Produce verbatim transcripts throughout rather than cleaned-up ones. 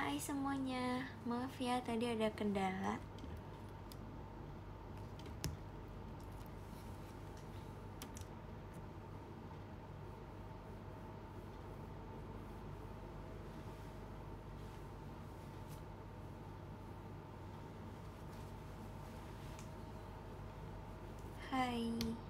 Hai semuanya, maaf ya tadi ada kendala. Hai.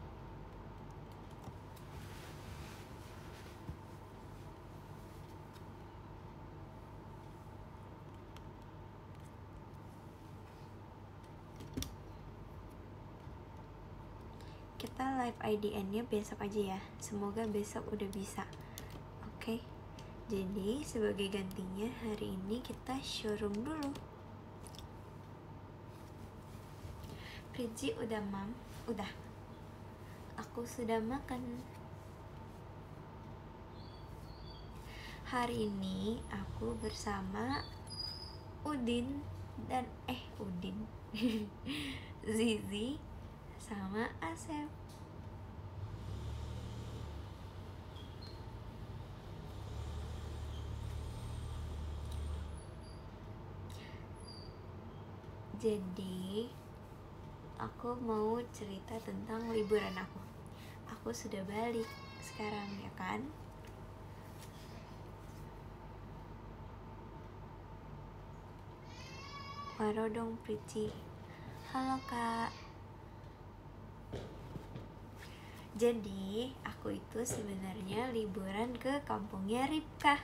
Kita live I D N-nya besok aja ya. Semoga besok udah bisa. Oke. Jadi sebagai gantinya hari ini kita showroom dulu. Priji udah mam? Udah. Aku sudah makan. Hari ini aku bersama Udin dan eh Udin Zizi sama Asep. Jadi aku mau cerita tentang liburan aku. Aku sudah balik sekarang ya kan. Waro dong Priji. Halo kak. Jadi aku itu sebenarnya liburan ke kampungnya Ripka.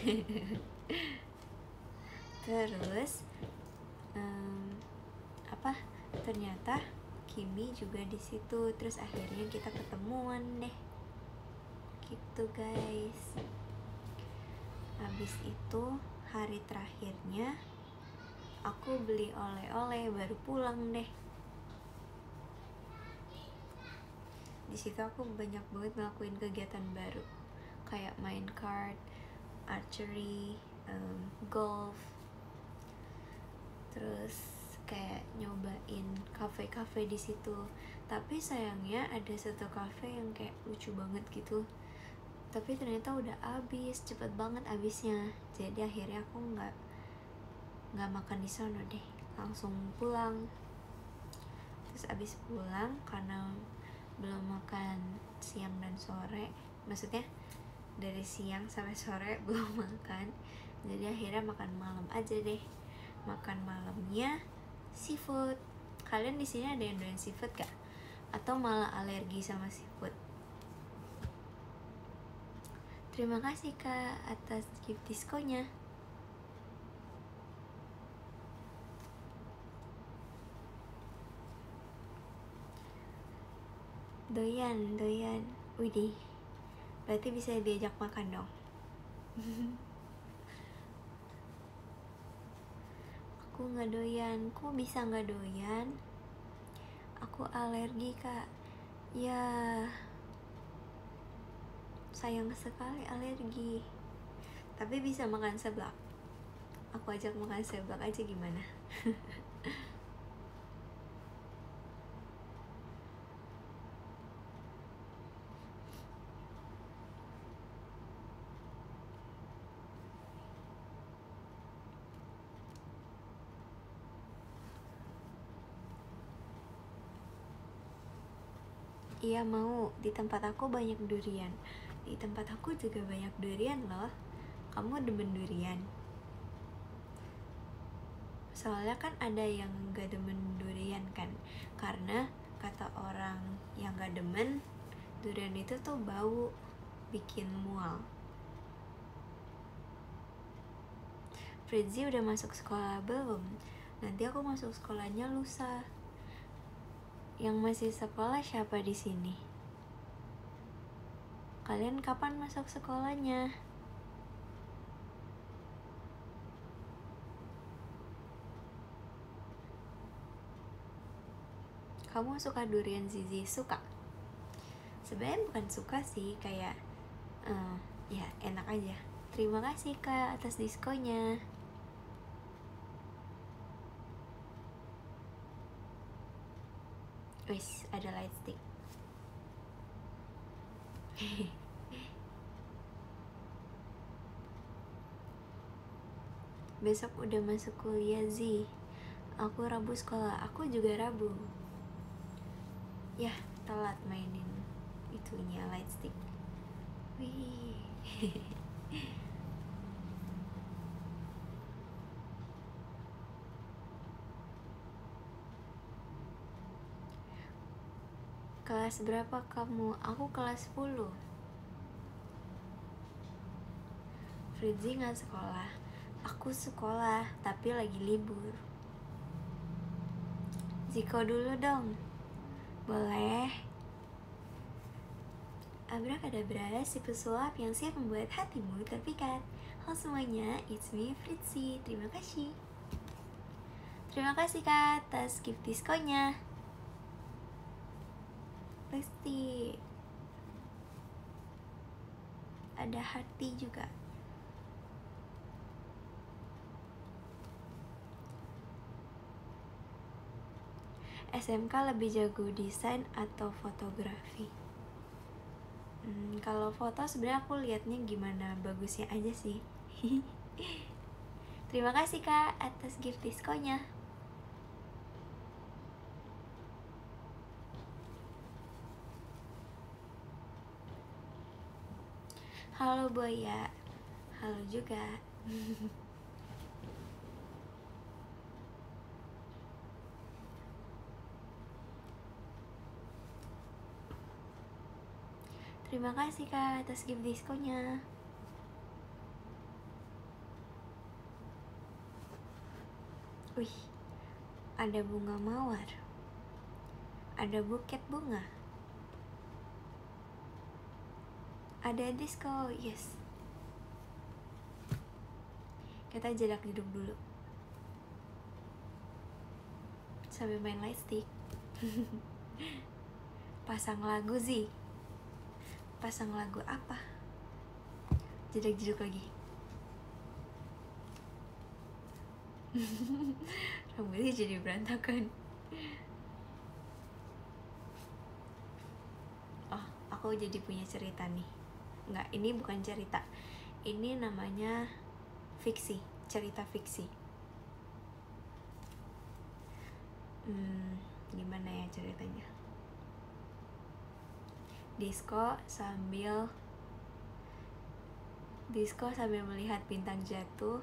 Terus um, apa? Ternyata Kimi juga di situ. Terus akhirnya kita ketemuan deh. Gitu guys. Habis itu hari terakhirnya aku beli oleh-oleh baru pulang deh. Di situ aku banyak banget ngelakuin kegiatan baru, kayak main card, archery, um, golf, terus kayak nyobain kafe-kafe di situ. Tapi sayangnya ada satu kafe yang kayak lucu banget gitu. Tapi ternyata udah habis, cepet banget habisnya. Jadi akhirnya aku nggak nggak makan di sana deh, langsung pulang. Terus abis pulang karena belum makan siang dan sore, maksudnya dari siang sampai sore belum makan, jadi akhirnya makan malam aja deh. Makan malamnya seafood. Kalian di sini ada yang doyan seafood gak? Atau malah alergi sama seafood? Terima kasih kak atas gift diskonya. Doyan, doyan. Widih, berarti bisa diajak makan dong. Aku gak doyan. Kok bisa gak doyan? Aku alergi kak. Ya, sayang sekali alergi. Tapi bisa makan seblak. Aku ajak makan seblak aja gimana? Iya mau, di tempat aku banyak durian. Di tempat aku juga banyak durian loh. Kamu demen durian? Soalnya kan ada yang gak demen durian kan. Karena kata orang yang gak demen, durian itu tuh bau, bikin mual. Fritzi udah masuk sekolah belum? Nanti aku masuk sekolahnya lusa. Yang masih sekolah siapa di sini? Kalian kapan masuk sekolahnya? Kamu suka durian Zizi? Suka? Sebenarnya bukan suka sih, kayak uh, ya enak aja. Terima kasih kak atas diskonya. Wis, ada light stick. Besok udah masuk kuliah Zi. Aku Rabu sekolah, aku juga Rabu. Yah, telat mainin itunya light stick. Wih. Kelas berapa kamu? Aku kelas sepuluh. Fritzi gak sekolah. Aku sekolah, tapi lagi libur. Ziko dulu dong. Boleh. Abrakadabra, si pesulap yang siap membuat hatimu terpikat. Halo semuanya, it's me Fritzi. Terima kasih. Terima kasih Kak atas gift diskonya. Lesti. Ada hati juga. S M K lebih jago desain atau fotografi? Hmm, kalau foto sebenarnya aku liatnya gimana bagusnya aja sih. Terima kasih Kak atas gift diskonya. Halo Buaya. Halo juga. Terima kasih Kak atas gift diskonya. Wih, ada bunga mawar. Ada buket bunga. Ada disko, yes. Kita jarak duduk dulu sambil main light stick. Pasang lagu sih. Pasang lagu apa? Jedak-jeduk lagi. Rambutnya jadi berantakan. Oh, aku jadi punya cerita nih. Nggak, ini bukan cerita. Ini namanya fiksi, cerita fiksi. Hmm, gimana ya ceritanya? Disko sambil Disko sambil melihat bintang jatuh.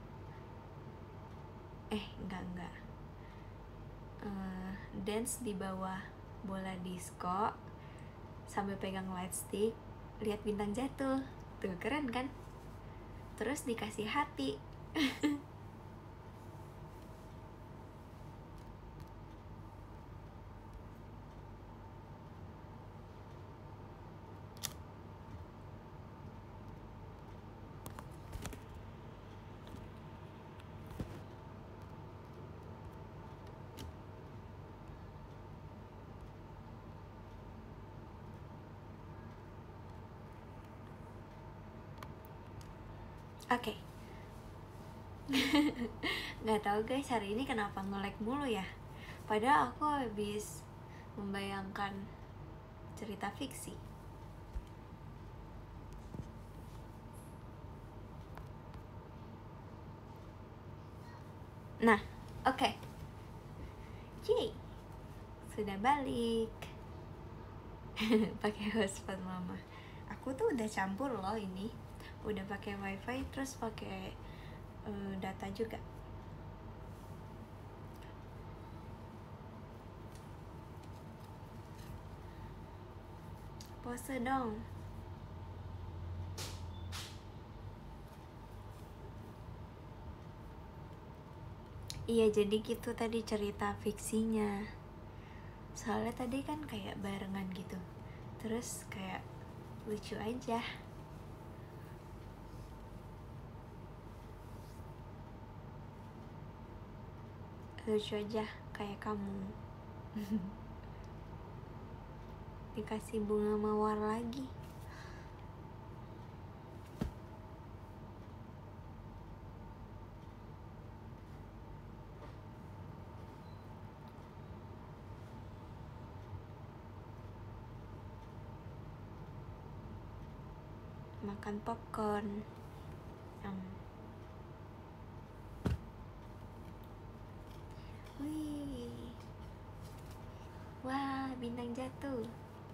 Eh, enggak, enggak. Uh, dance di bawah bola disko sambil pegang light stick, lihat bintang jatuh. Tuh, keren kan? Terus dikasih hati. Oke. Okay. Nggak tahu guys, hari ini kenapa nge-lag mulu ya? Padahal aku habis membayangkan cerita fiksi. Nah, oke. Okay. Yeay. Sudah balik. Pakai hotspot mama. Aku tuh udah campur loh ini. Udah pakai wifi terus pakai uh, data juga. Pose dong. Iya, jadi gitu tadi cerita fiksinya. Soalnya tadi kan kayak barengan gitu. Terus kayak lucu aja. Lucu aja kayak kamu. Dikasih bunga mawar lagi. Makan popcorn. um. bintang jatuh.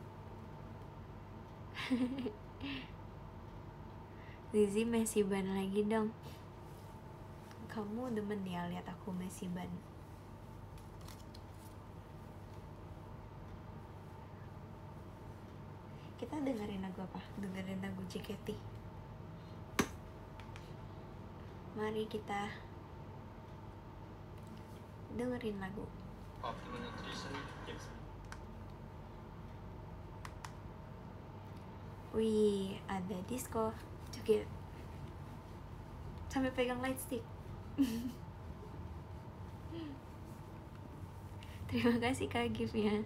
Zizi Messi ban lagi dong. Kamu demen ya lihat aku Messi ban. Kita dengerin lagu apa? Dengerin lagu J K T. Mari kita dengerin lagu. Optimal Nutrition tips. Wih, ada disco. Joget sampai pegang light stick. Terima kasih Kak gift-nya.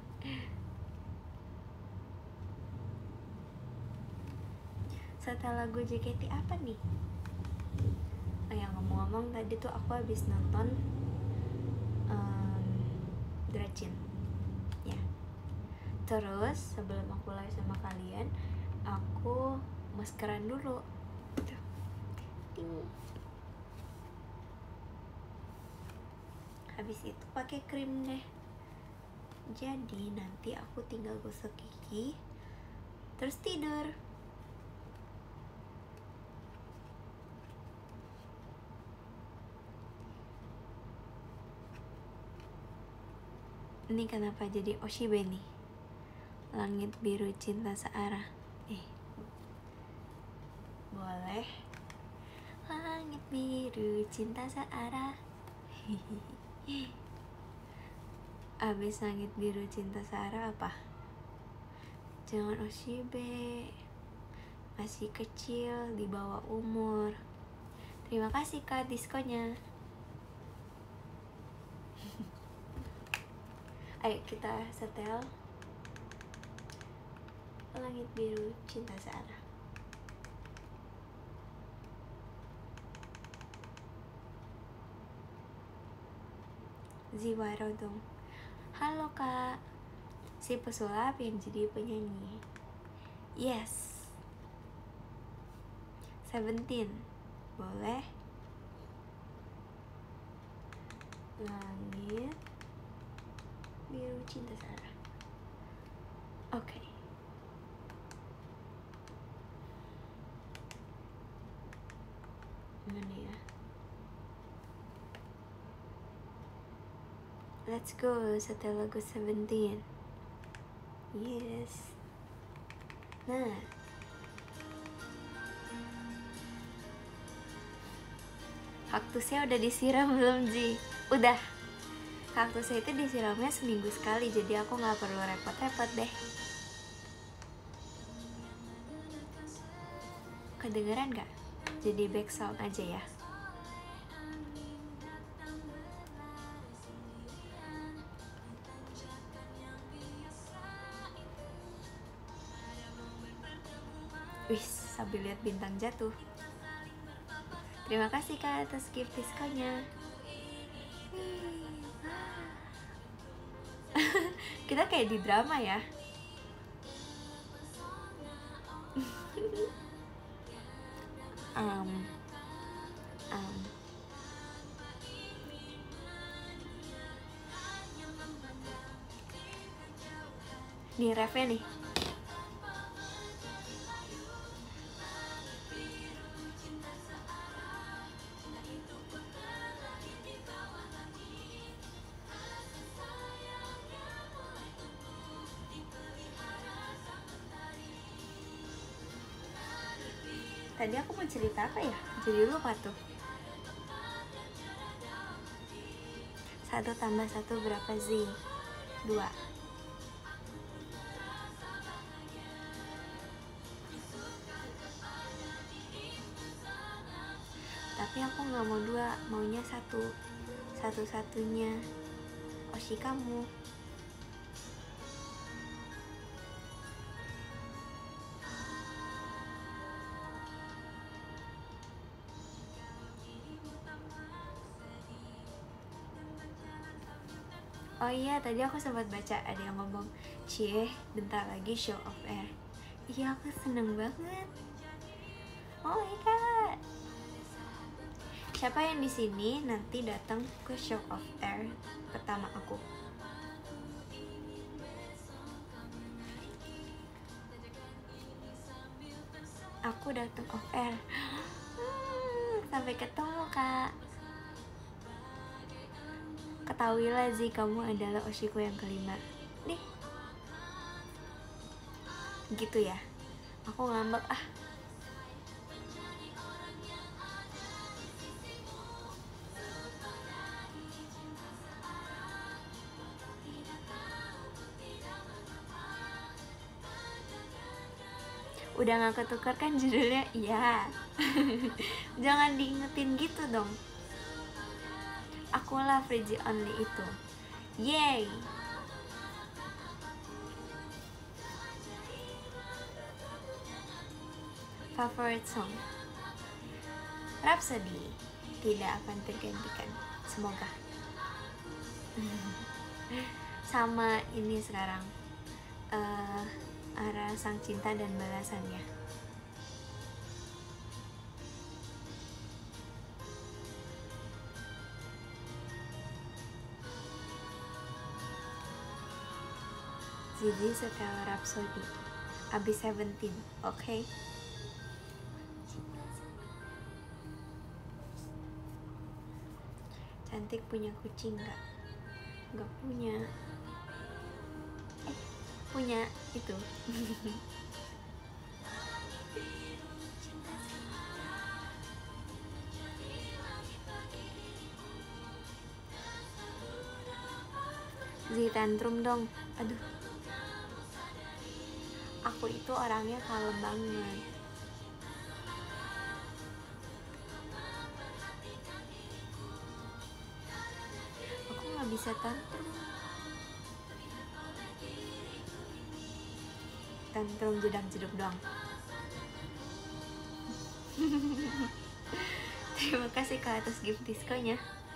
Setelah lagu J K T apa nih? Oh ya, ngomong-ngomong tadi tuh aku habis nonton um, Dracin ya. Terus sebelum aku live sama kalian, aku maskeran dulu. Tuh. Ting. Habis itu pakai krim deh. Jadi nanti aku tinggal gosok gigi terus tidur. Ini kenapa jadi Oshibe nih? Langit biru cinta searah. Eh, boleh. Langit biru cinta searah. Abis langit biru cinta searah apa? Jangan Oshibe, masih kecil, di bawah umur. Terima kasih Kak diskonya. Ayo kita setel langit biru cinta searah. Ziwaro dong. Halo Kak, si pesulap yang jadi penyanyi. Yes. Seventeen. Boleh. Langit biru cinta searah. Oke. Okay. Mana ya? Let's go setel lagu Seventeen. Yes. Nah, kaktusnya udah disiram belum Ji? Udah. Kaktusnya itu disiramnya seminggu sekali, jadi aku nggak perlu repot-repot deh. Kedengeran nggak? Jadi back sound aja ya. Wih, sambil lihat bintang jatuh. Terima kasih Kak atas gift diskonya. Kita kayak di drama ya. um, um. Nih refnya nih. Tadi aku mau cerita apa ya? Jadi lupa tuh. Satu tambah satu berapa Z? Dua. Tapi aku nggak mau dua, maunya satu. Satu-satunya. Oshi kamu. Oh iya, tadi aku sempat baca ada yang ngomong, "Cie, bentar lagi show of air." Iya, aku seneng banget. Oh my god. Siapa yang di sini nanti datang ke show of air pertama aku? aku datang off air. Sampai ketemu kak. Ketahuilah Zi, kamu adalah Oshiku yang kelima. Nih gitu ya, aku ngambek ah. Udah gak ketukar kan judulnya? Iya. Jangan diingetin gitu dong. Akulah Frigi Only itu. Yay. Favorite song Rhapsody, tidak akan tergantikan, semoga. Sama ini sekarang uh, Arah Sang Cinta dan Balasannya. Zizi setelah Rhapsody abis Seventeen, oke okay? Cantik punya kucing gak? Gak punya. Eh, punya itu. Zi tantrum dong. Aduh, aku itu orangnya kalem banget. Aku gak bisa tantrum. Tantrum jedak-jeduk doang. Terima kasih Kak atas gift diskonya.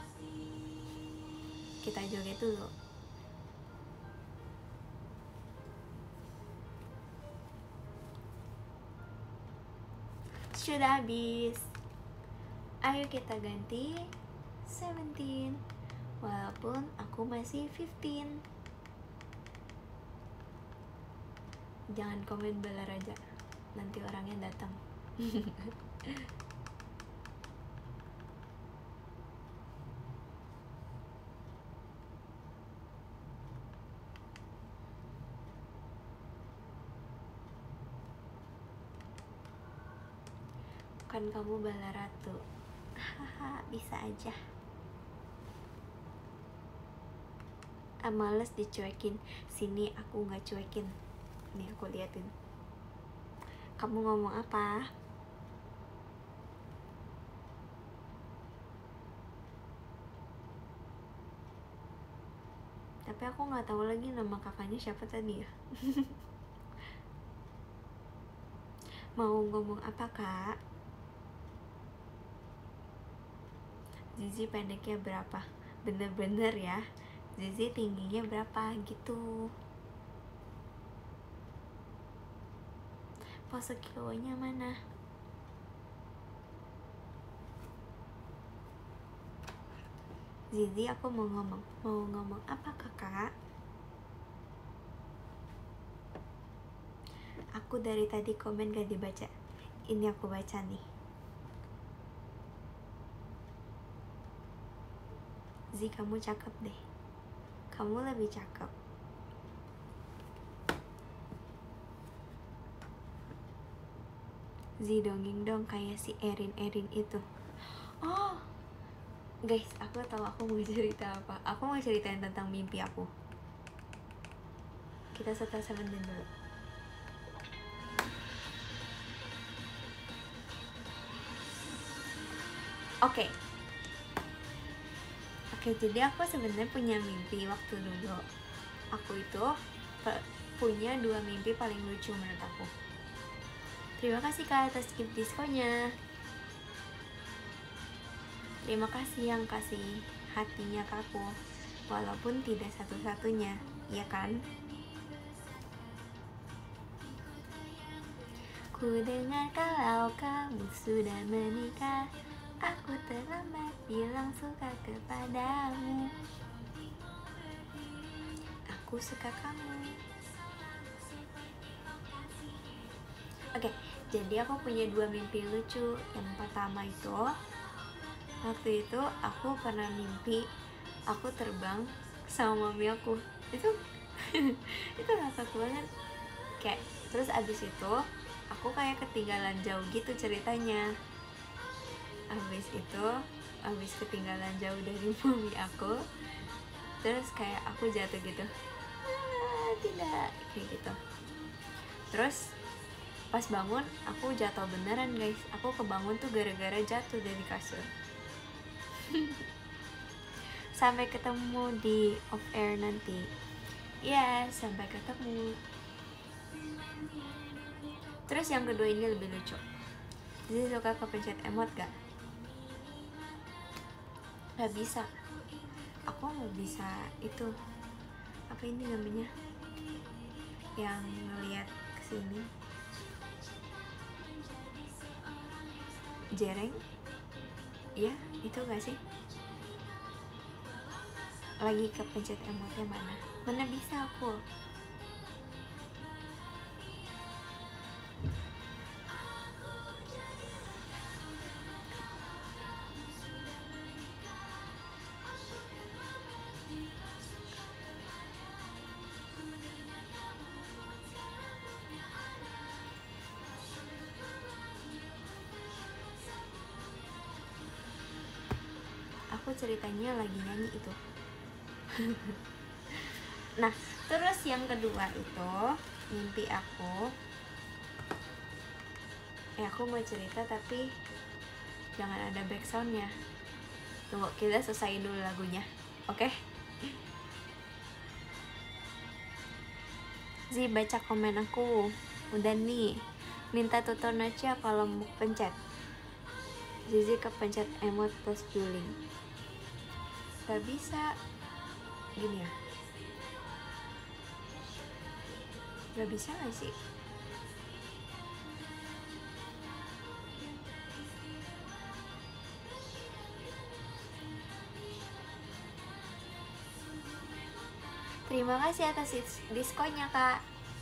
Kita joget dulu. Sudah habis. Ayo kita ganti Seventeen. Walaupun aku masih Fifteen. Jangan komen bala raja, nanti orangnya datang. Kan kamu bala ratu. Haha, bisa aja. Ah, males dicuekin. Sini aku nggak cuekin. Nih aku liatin. Kamu ngomong apa? Tapi aku nggak tahu lagi nama kakaknya siapa tadi ya. Mau ngomong apa kak? Zizi pendeknya berapa? Bener-bener ya. Zizi tingginya berapa gitu. Pose kilonya mana? Zizi, aku mau ngomong. Mau ngomong apa kakak? Aku dari tadi komen gak dibaca. Ini aku baca nih. Zi, kamu cakep deh. Kamu lebih cakep. Zi, dongeng dong kayak si Erin-Erin itu. Oh, guys, aku tahu aku mau cerita apa. Aku mau ceritain tentang mimpi aku. Kita setel Seventeen dulu. Oke. Okay. Oke, okay, jadi aku sebenarnya punya mimpi waktu dulu. Aku itu punya dua mimpi paling lucu menurut aku. Terima kasih Kak atas gift diskonya. Terima kasih yang kasih hatinya ke aku, walaupun tidak satu-satunya, ya kan? Ku dengar kalau kamu sudah menikah, aku terlambat bilang suka kepadamu. Aku suka kamu. Oke, Jadi aku punya dua mimpi lucu. Yang pertama itu, waktu itu aku pernah mimpi aku terbang sama mami aku. Itu itu ngakak banget. Kayak terus abis itu aku kayak ketinggalan jauh gitu ceritanya. Abis itu abis ketinggalan jauh dari mami aku, terus kayak aku jatuh gitu. Ah, tidak kayak gitu. Terus pas bangun aku jatuh beneran guys. Aku kebangun tuh gara-gara jatuh dari kasur. Sampai ketemu di off air nanti. Ya, sampai ketemu. Terus yang kedua ini lebih lucu. Jadi suka kepencet emot gak? Gak bisa. Aku gak bisa itu. Apa ini namanya? Yang ngeliat kesini. Jereng? Ya, itu gak sih? Lagi kepencet emotnya mana? Mana bisa aku? Aku ceritanya lagi nyanyi itu. Nah, terus yang kedua itu mimpi aku. Eh, aku mau cerita tapi jangan ada backsoundnya. Tunggu, kita selesai dulu lagunya, oke? Okay? Zi, baca komen aku. Udah nih, minta tutor Nacia kalau mau pencet. Zizi kepencet emot plus juling. Gak bisa. Gini ya. Gak bisa gak sih? Terima kasih atas diskonnya, Kak.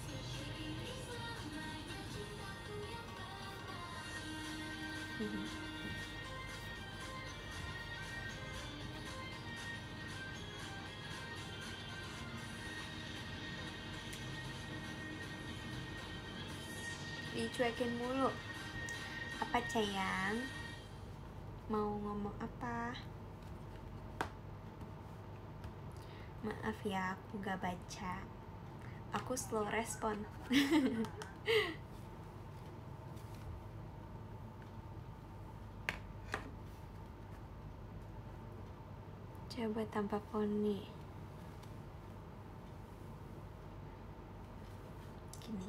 Dicuekin mulu. Apa sayang? Mau ngomong apa? Maaf ya, aku gak baca. Aku slow respon. Coba tanpa poni. Gini.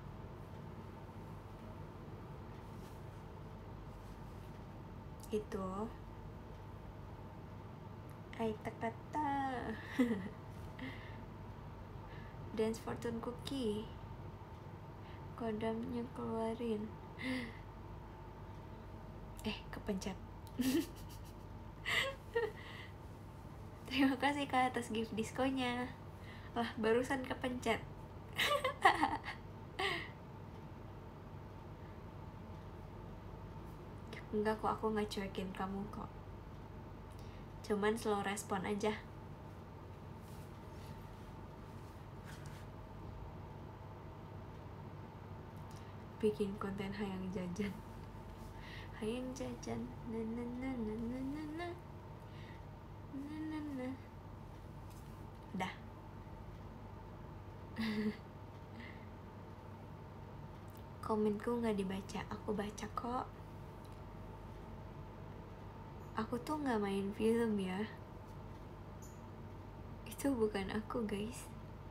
Itu Ai tak-tak-tak. Dance fortune cookie. Kodamnya keluarin. Eh, kepencet. Terima kasih Kak atas gift diskonnya. Wah, barusan kepencet. Enggak kok, aku gak cuekin kamu kok. Cuman slow respon aja. Bikin konten hayang jajan. Hayang jajan. Na na na na na na na. Na na na. Dah. Komenku gak dibaca, aku baca kok. Aku tuh gak main film ya. Itu bukan aku guys.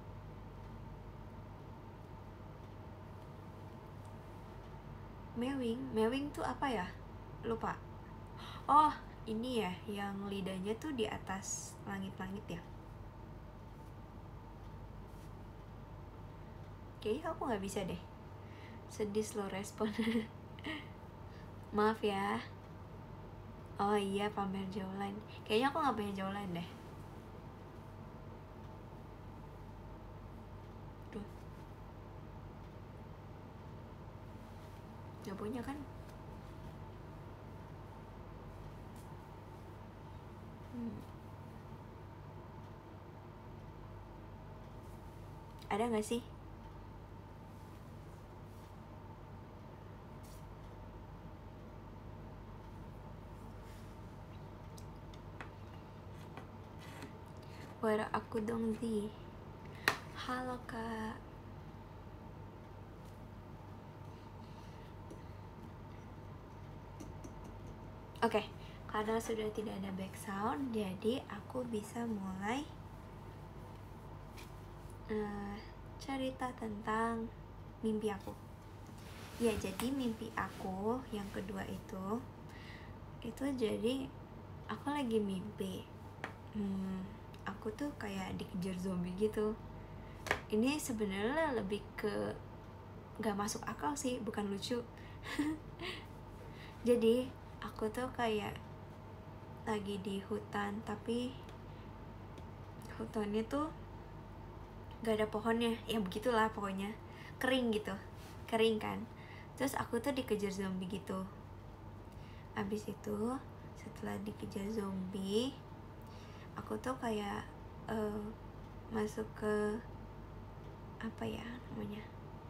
Mewing, mewing tuh apa ya? Lupa. Oh, ini ya, yang lidahnya tuh di atas langit-langit ya. Kayaknya aku gak bisa deh. Sedih slow respon. Maaf ya. Oh iya, pamer jawline. Kayaknya aku gak punya jawline deh. Tuh. lampunya kan. hmm. Ada nggak sih? Wara aku dong Zi. Halo kak. Oke, okay, karena sudah tidak ada background, jadi aku bisa mulai uh, cerita tentang mimpi aku. Ya, jadi mimpi aku yang kedua itu, itu jadi aku lagi mimpi. Hmm, aku tuh kayak dikejar zombie gitu. Ini sebenarnya lebih ke gak masuk akal sih, bukan lucu. Jadi aku tuh kayak lagi di hutan, tapi hutannya tuh gak ada pohonnya, ya begitulah pokoknya, kering gitu, kering kan. Terus aku tuh dikejar zombie gitu. Abis itu setelah dikejar zombie, aku tuh kayak uh, masuk ke apa ya namanya,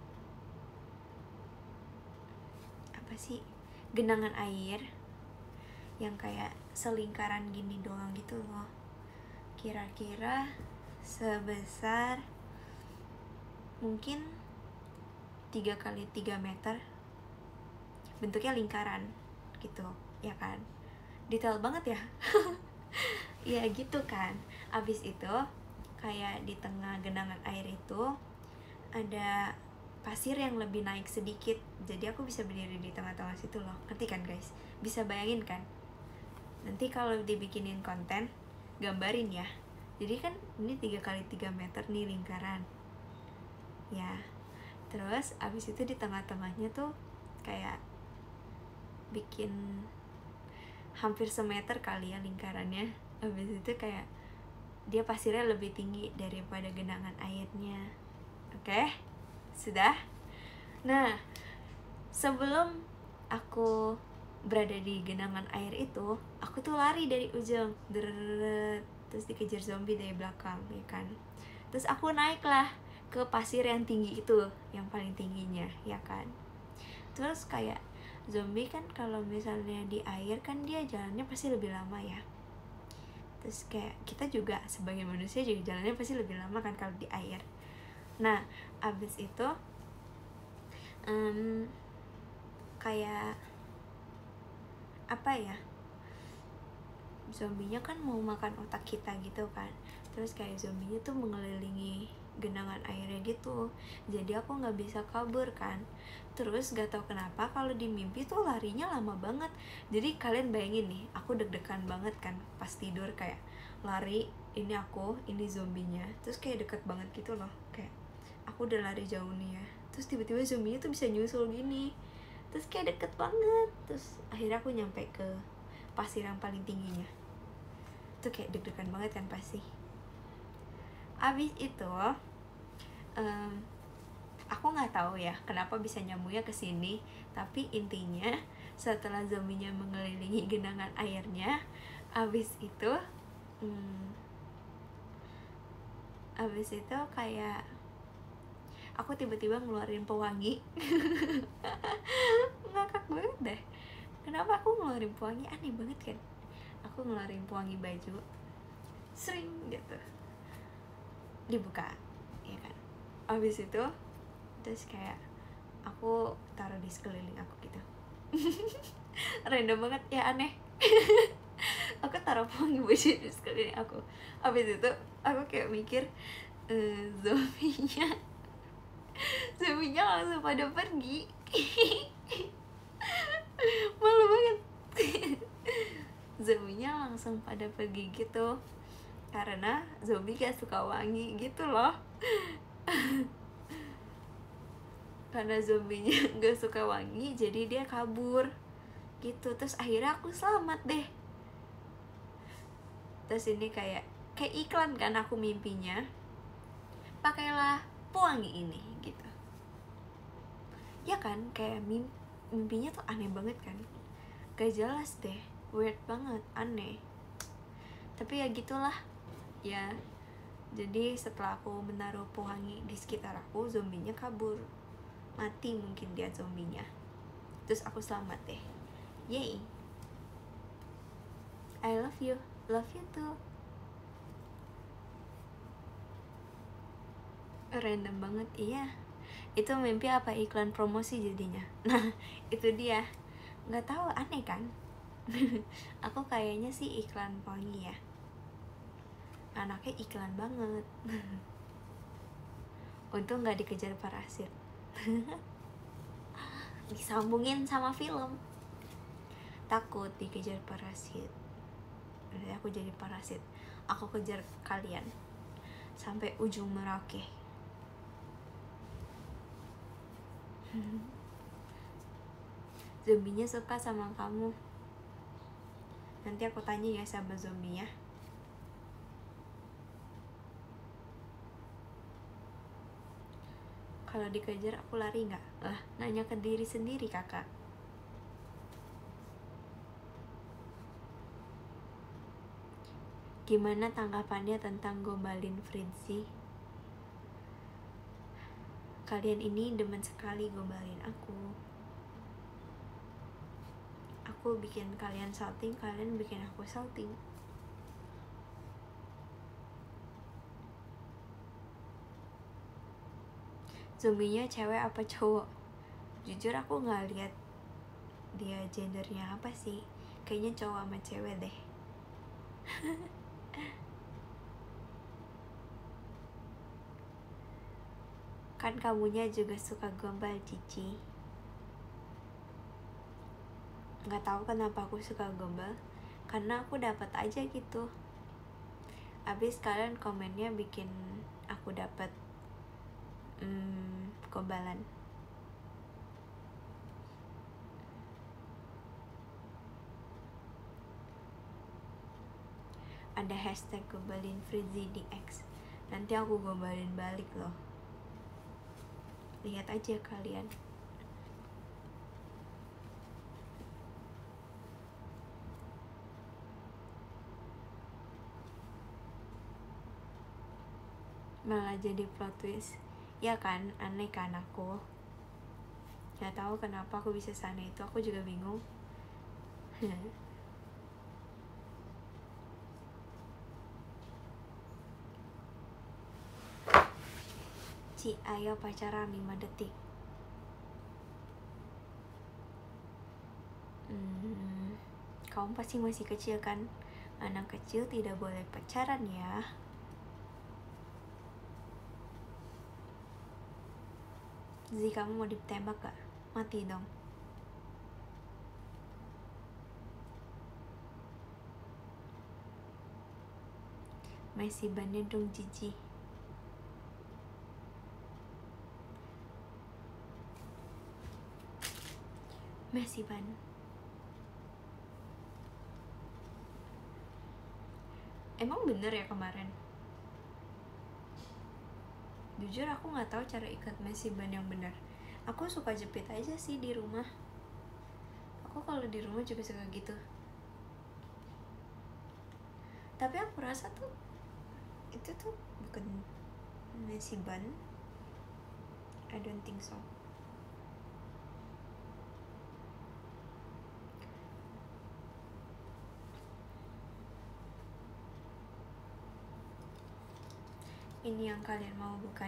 apa sih, genangan air yang kayak selingkaran gini doang gitu loh, kira-kira sebesar mungkin tiga kali tiga meter, bentuknya lingkaran gitu ya kan, detail banget ya. Ya gitu kan. Abis itu kayak di tengah genangan air itu ada pasir yang lebih naik sedikit, jadi aku bisa berdiri di tengah-tengah situ loh. Ngerti kan guys? Bisa bayangin kan? Nanti kalau dibikinin konten, gambarin ya. Jadi kan ini tiga kali tiga meter nih lingkaran ya. Terus abis itu di tengah-tengahnya tuh kayak bikin hampir semeter kali ya lingkarannya. Abis itu kayak dia pasirnya lebih tinggi daripada genangan airnya. Oke, sudah. Nah, sebelum aku berada di genangan air itu, aku tuh lari dari ujung, Deret, terus dikejar zombie dari belakang, ya kan. Terus aku naiklah ke pasir yang tinggi itu, yang paling tingginya, ya kan. Terus kayak zombie kan kalau misalnya di air kan dia jalannya pasti lebih lama ya. Terus kayak kita juga sebagai manusia juga jalannya pasti lebih lama kan kalau di air. Nah, abis itu um, kayak apa ya, zombinya kan mau makan otak kita gitu kan. Terus kayak zombinya tuh mengelilingi genangan airnya gitu, jadi aku nggak bisa kabur kan. Terus gak tau kenapa kalau di mimpi tuh larinya lama banget. Jadi kalian bayangin nih, aku deg-degan banget kan pas tidur, kayak lari, ini aku, ini zombinya, terus kayak deket banget gitu loh, kayak aku udah lari jauh nih ya, terus tiba-tiba zombinya tuh bisa nyusul gini, terus kayak deket banget. Terus akhirnya aku nyampe ke pasir yang paling tingginya. Itu kayak deg-degan banget kan pasti. Abis itu um, aku nggak tahu ya kenapa bisa nyambungnya ke sini, tapi intinya setelah zombinya mengelilingi genangan airnya, abis itu hmm, abis itu kayak aku tiba-tiba ngeluarin pewangi. Ngakak banget deh, kenapa aku ngeluarin pewangi, aneh banget kan. Aku ngeluarin pewangi baju, sering gitu, dibuka ya kan. Abis itu terus kayak aku taruh di sekeliling aku gitu. Random banget ya, aneh. Aku taruh pewangi baju di sekeliling aku. Abis itu aku kayak mikir, uh, zombinya zombinya langsung pada pergi. Malu banget. Zombinya langsung pada pergi gitu, karena zombie gak suka wangi gitu loh. Karena zombinya gak suka wangi, jadi dia kabur gitu. Terus akhirnya aku selamat deh. Terus ini kayak kayak iklan kan, aku mimpinya pakailah pewangi ini gitu ya kan, kayak mimpi mimpinya tuh aneh banget kan, gak jelas deh, weird banget, aneh. Tapi ya gitulah ya. Jadi setelah aku menaruh pewangi di sekitar aku, zombinya kabur, mati mungkin dia zombinya. Terus aku selamat deh, yay. I love you, love you too. Random banget, iya. Itu mimpi apa iklan promosi jadinya? Nah itu dia, nggak tahu, aneh kan. Aku kayaknya sih iklan pewangi ya, anaknya iklan banget. Untung nggak dikejar parasit. Disambungin sama film, takut dikejar parasit. Nanti aku jadi parasit, aku kejar kalian sampai ujung Merauke. Zombinya suka sama kamu. Nanti aku tanya ya sama zombinya. Kalau dikejar aku lari nggak? Lah, nanya ke diri sendiri kakak. Gimana tanggapannya tentang gombalin Fritzy? Kalian ini demen sekali gombalin aku. Aku bikin kalian salting, kalian bikin aku salting. Zombinya cewek apa cowok? Jujur aku nggak lihat dia gendernya apa sih. Kayaknya cowok sama cewek deh. Kan kamunya juga suka gombal, Cici. Nggak tahu kenapa aku suka gombal, karena aku dapat aja gitu. Abis kalian komennya bikin aku dapat hmm, gombalan. Ada hashtag gombalin Fritzy di X. Nanti aku gombalin balik loh. Lihat aja kalian. Malah jadi plot twist. Ya kan, aneh kan aku. Gak tahu kenapa aku bisa sana itu, aku juga bingung. Ci, ayo pacaran lima detik. Hmm, kamu pasti masih kecil kan? Anak kecil tidak boleh pacaran ya. Zi, kamu mau ditembak gak? Mati dong. Masih bannya dong, Cici. Messi ban. Emang bener ya kemarin? Jujur aku nggak tahu cara ikat Messi ban yang benar. Aku suka jepit aja sih di rumah. Aku kalau di rumah juga suka gitu. Tapi aku rasa tuh itu tuh bukan Messi ban. I don't think so. Ini yang kalian mau bukan?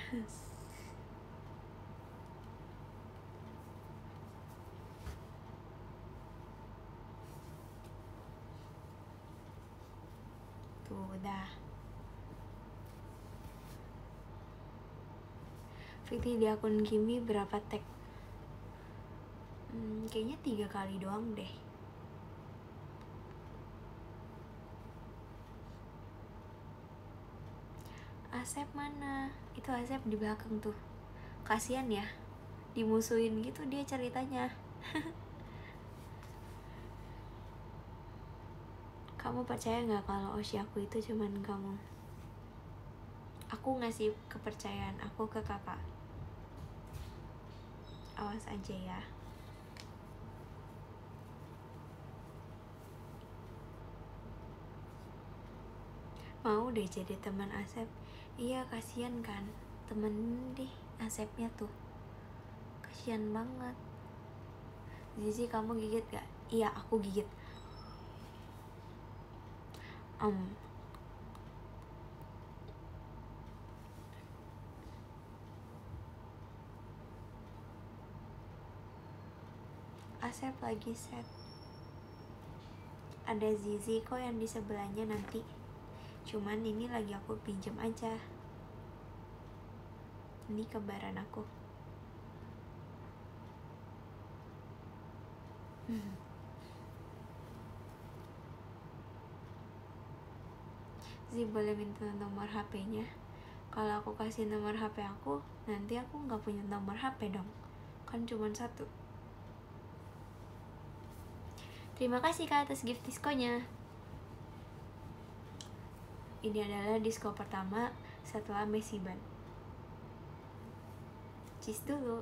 Tuh udah. Fiti di akun Kimi berapa tag? Hmm, kayaknya tiga kali doang deh. Asep mana? Itu Asep di belakang tuh. Kasian ya, dimusuhin gitu dia ceritanya. Kamu percaya nggak kalau Oshi aku itu cuman kamu? Aku ngasih kepercayaan aku ke kakak. Awas aja ya. Mau deh jadi teman Asep. Iya, kasihan kan temen deh Asepnya tuh, kasihan banget. Zizi, kamu gigit gak? Iya, aku gigit. um Asep lagi set. Ada Zizi kok yang di sebelahnya nanti. Cuman ini lagi aku pinjam aja. Ini kembaran aku. Zizi boleh minta nomor H P-nya. Kalau aku kasih nomor H P aku, nanti aku nggak punya nomor H P dong. Kan cuma satu. Terima kasih Kak atas gift diskonya. Ini adalah disko pertama setelah Messi ban. Cheese dulu.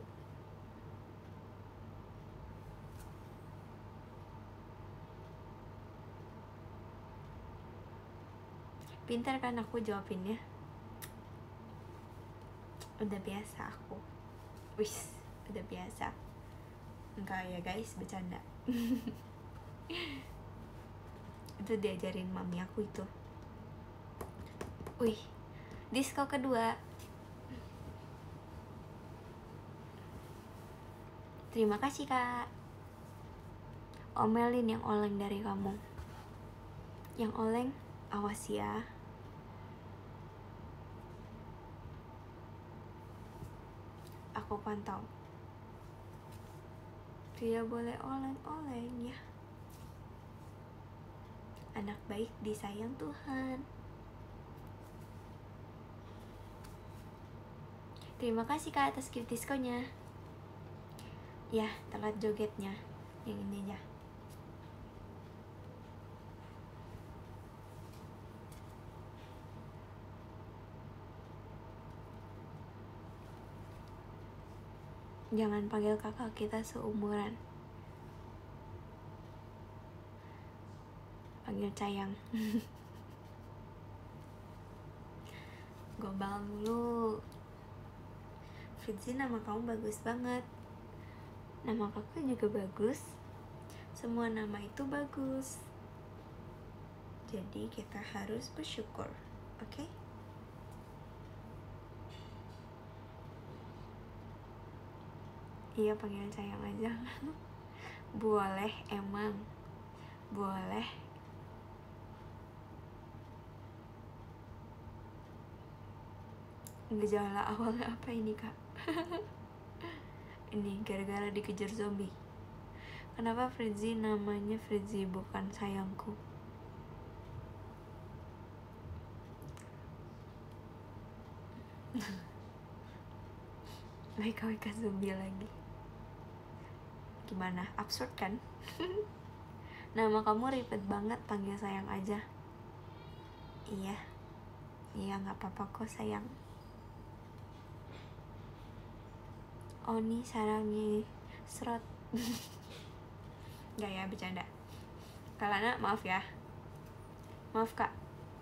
Pintar kan aku jawabinnya. Udah biasa aku. Wis, udah biasa. Enggak ya guys, bercanda. Itu diajarin mami aku itu. Wih, disko kedua. Terima kasih Kak. Omelin yang oleng dari kamu. Yang oleng, awas ya. Aku pantau. Tidak boleh oleng-oleng ya. Anak baik disayang Tuhan. Terima kasih Kak atas gift diskonya. Ya, telat jogetnya. Yang ini aja. Jangan panggil kakak, kita seumuran. Panggil Cayang. Gombal dulu. Fitzi, nama kamu bagus banget. Nama kakak juga bagus. Semua nama itu bagus. Jadi kita harus bersyukur. Oke? Okay? Iya, panggil Cayang aja. Boleh emang. Boleh. Gejala awalnya apa ini Kak? Ini gara-gara dikejar zombie. Kenapa Fritzi namanya Fritzi bukan sayangku? Mereka mereka zombie lagi. Gimana? Absurd kan? Nama kamu ribet banget, panggil sayang aja. Iya. Iya, gak apa-apa kok sayang. Oni sarangi serot. Gak ya, bercanda. Kalana, maaf ya. Maaf Kak.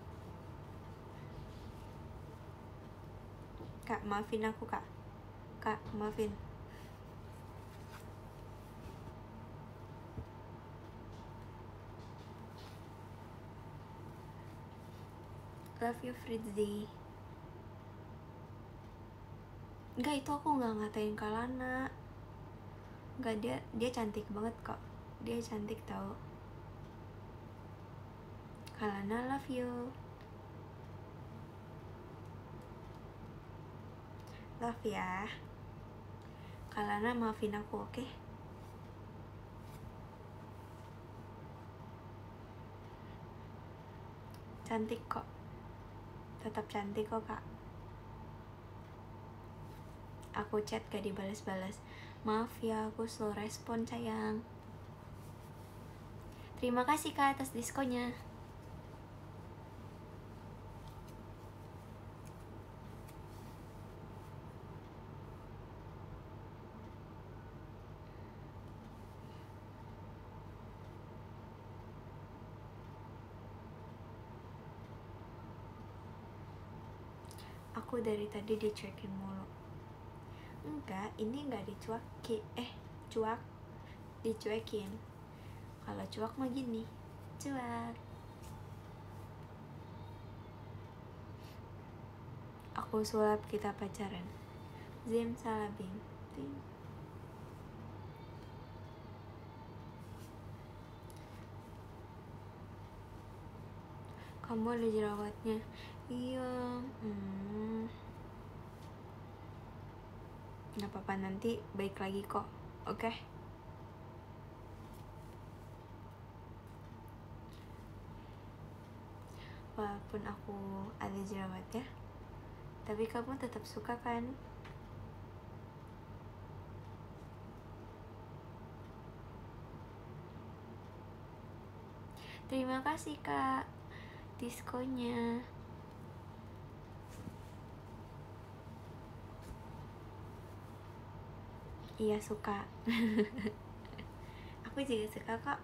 Kak, maafin aku Kak. Kak, maafin. Love you Fritzi. Enggak, itu aku nggak ngatain Kalana. Enggak, dia dia cantik banget kok. Dia cantik tau. Kalana, love you. Love ya. Kalana, maafin aku, oke? Okay? Cantik kok. Tetap cantik kok Kak. Aku chat gak dibalas-balas. Maaf ya, aku slow respon sayang. Terima kasih Kak atas diskonya. aku dari tadi dicuekin mulu. Enggak, ini enggak dicuekin, eh cuak, dicuekin. Kalau cuak mah gini, cuak. Aku sulap kita pacaran. Zim salabim. Ting. Kamu ada jerawatnya? Iya. Hmm. Gak apa-apa, nanti baik lagi kok. Oke? Okay? Walaupun aku ada jerawat ya, tapi kamu tetap suka kan? Terima kasih kak diskonya. Iya suka. Aku juga suka kok.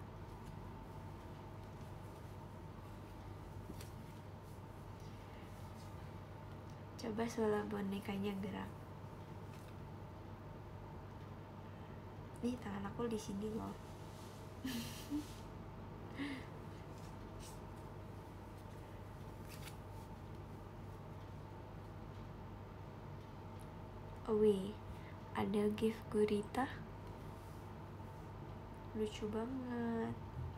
Coba suara bonekanya gerak. Nih tangan aku di sini loh. Wih, ada gift gurita. Lucu banget.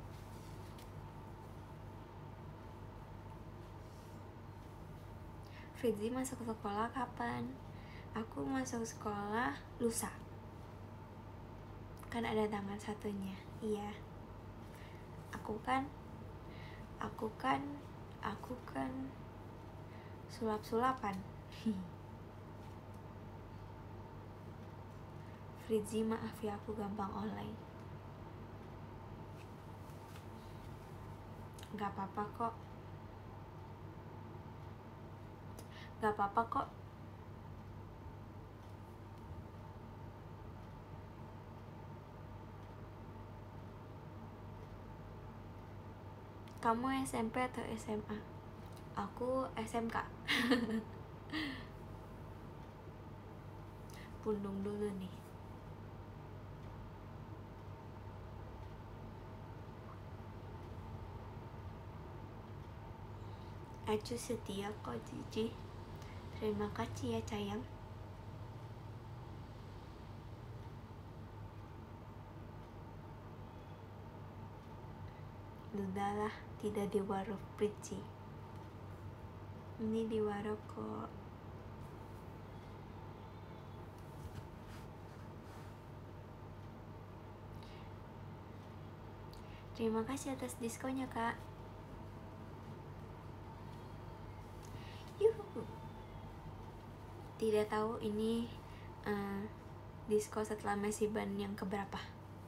Fitzi masuk sekolah kapan? Aku masuk sekolah lusa. Kan ada tanggal satunya. Iya. Aku kan Aku kan Aku kan sulap-sulapan. Fritzi maaf ya, aku gampang online. Gak apa-apa kok. Gak apa-apa kok. Kamu S M P atau S M A? Aku S M K. Pundung dulu nih. Acu setia kok Cici. Terima kasih ya sayang. Sudahlah, tidak di warung Prici. Ini di warung kok. Terima kasih atas diskonnya kak. Yuhu. Tidak tahu ini uh, diskon setelah Messi ban yang keberapa.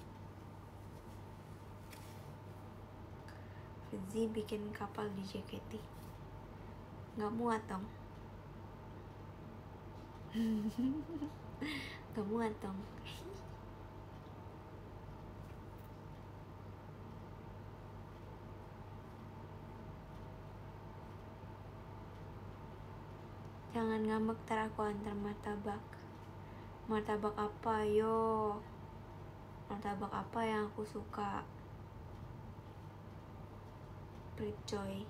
Fitzi bikin kapal di J K T. Gak muat dong. Gak muat dong. Jangan ngambek, ntar aku antar martabak. Martabak apa yo? Martabak apa yang aku suka? Pricoy.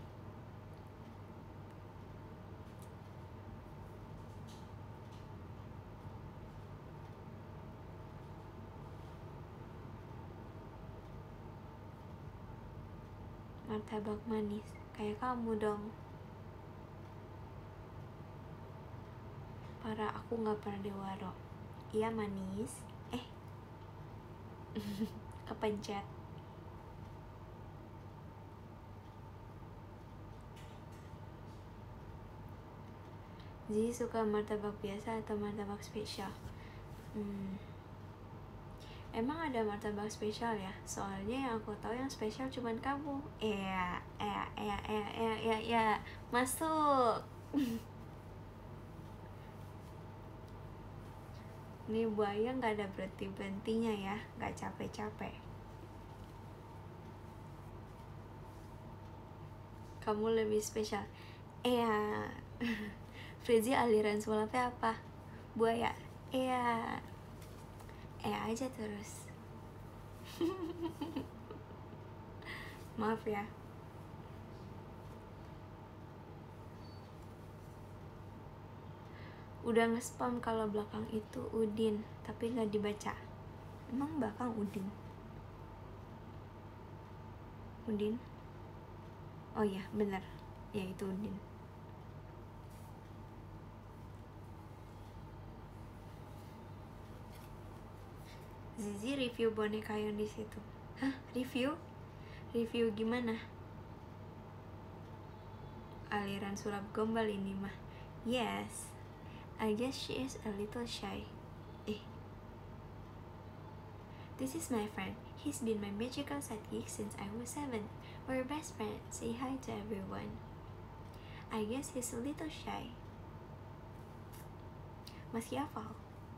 Martabak manis kayak kamu dong. Para aku nggak pernah di warung. Iya manis. Eh, kepencet. Ji suka martabak biasa atau martabak spesial? Hmm. Emang ada martabak spesial ya? Soalnya yang aku tahu yang spesial cuman kamu. Iya, iya, iya, iya, iya, iya, iya. Masuk. Ini buaya nggak ada berhenti-berhentinya ya, nggak capek-capek. Kamu lebih spesial. Iya. Frizi aliran sulapnya apa? Buaya. Iya. Eh aja terus. Maaf ya. Udah nge-spam kalau belakang itu Udin, tapi nggak dibaca. Emang belakang Udin? Udin? Oh iya, bener. Ya itu Udin. Zizi review boneka yang di situ. Hah? Review? Review gimana? Aliran sulap gombal ini mah. Yes, I guess she is a little shy. Eh. This is my friend. He's been my magical sidekick since I was seven. We're best friends. Say hi to everyone. I guess he's a little shy. Masih hafal?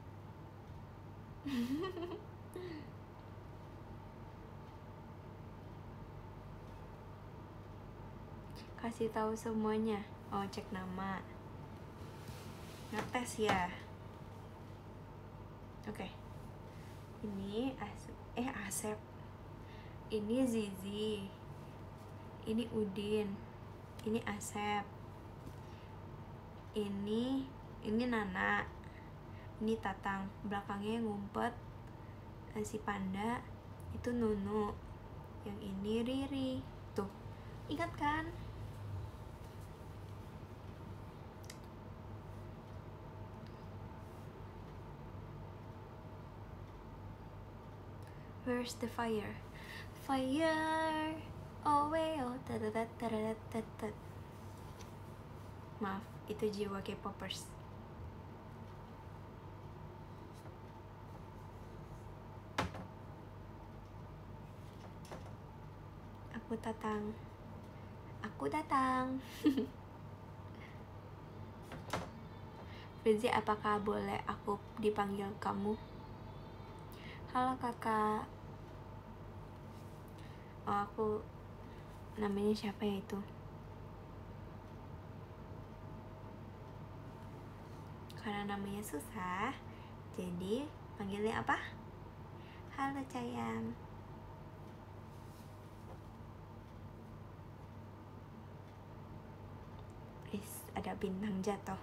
Kasih tahu semuanya. Oh, cek nama. Ngetes ya. Oke. Okay. Ini Asep. Eh Asep. Ini Zizi. Ini Udin. Ini Asep. Ini ini Nana. Ini Tatang. Belakangnya yang ngumpet si Panda itu Nunu. Yang ini Riri. Tuh. Ingat kan? Where's the fire? Fire away oh tatatatatatat. Maaf, itu jiwa K-popers. Aku Tatang. Aku datang. Frizi, apakah boleh aku dipanggil kamu? Halo kakak. Oh, aku namanya siapa ya itu? Karena namanya susah, jadi panggilnya apa? Halo sayang. Is, ada bintang jatuh.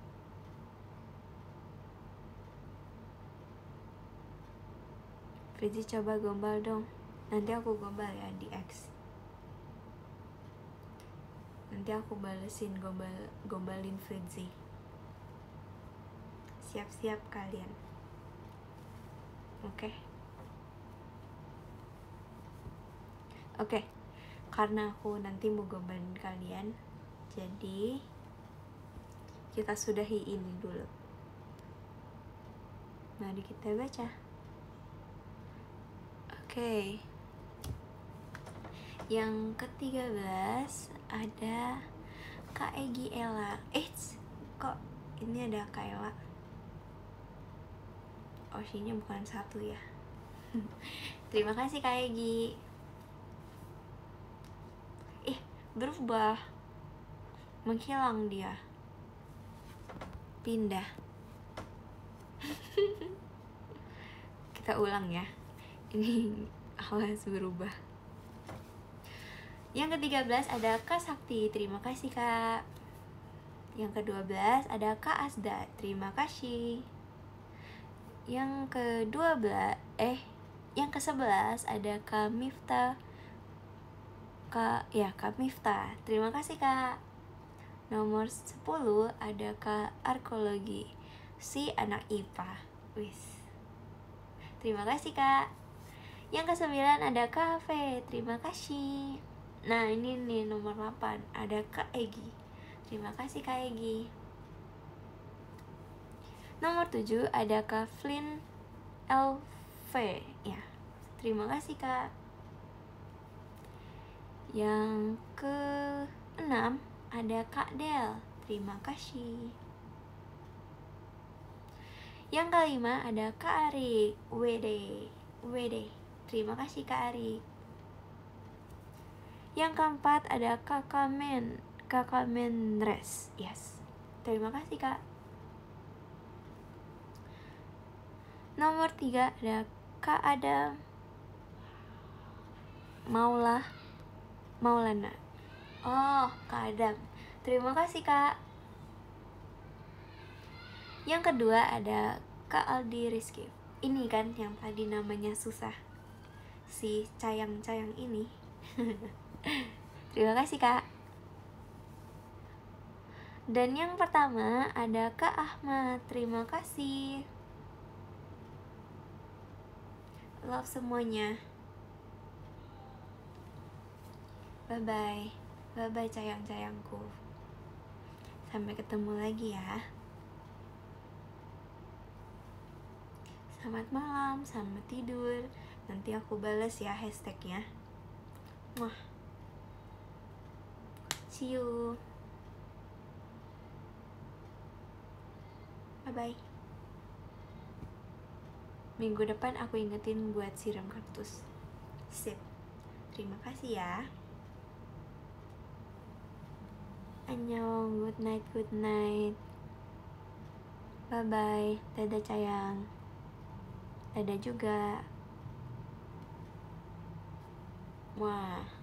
Frizi coba gombal dong. Nanti aku gombal ya di X. Nanti aku balesin gombal gombalin Frizi. Siap-siap kalian. Oke. Okay. Oke. Okay. Karena aku nanti mau gombalin kalian, jadi kita sudahi ini dulu. Mari kita baca. Oke, okay. Yang ketiga belas ada Kak Egi Ella. Eh, kok ini ada Kak Ella? Oshinya bukan satu ya. Terima kasih Kak Egi. Eh, berubah. Menghilang dia. Pindah. Kita ulang ya. Ini awas berubah. Yang ke-tiga belas ada Kak Sakti. Terima kasih Kak. Yang ke-dua belas ada Kak Asda. Terima kasih. Yang ke-dua belas eh yang ke-sebelas ada Kak Miftah. Kak ya Kak Miftah. Terima kasih Kak. Nomor sepuluh ada Kak Arkologi. Si anak I P A. Wis. Terima kasih Kak. Yang kesembilan ada Kafe, terima kasih. Nah ini nih nomor delapan, ada Kak Egi. Terima kasih Kak Egi. Nomor tujuh ada Kak Flynn L V. Ya, terima kasih Kak. Yang ke enam ada Kak Del, terima kasih. Yang kelima ada Kak Arik, W D, W D. Terima kasih Kak Arik. Yang keempat ada Kakak Men, Kakak Menres. Yes. Terima kasih Kak. Nomor tiga ada Kak Adam Maulah Maulana. Oh, Kak Adam. Terima kasih Kak. Yang kedua ada Kak Aldi Rizky. Ini kan yang tadi namanya susah, si cayang-cayang ini. Terima kasih Kak. Dan yang pertama ada Kak Ahmad. Terima kasih. Love semuanya. Bye bye. Bye bye cayang-cayangku. Sampai ketemu lagi ya. Selamat malam, selamat tidur. Nanti aku balas ya hashtagnya. Wah. See you. Bye bye. Minggu depan aku ingetin buat siram kaktus. Sip. Terima kasih ya. Annyeong, good night, good night. Bye bye. Dadah sayang. Dadah juga. Wah.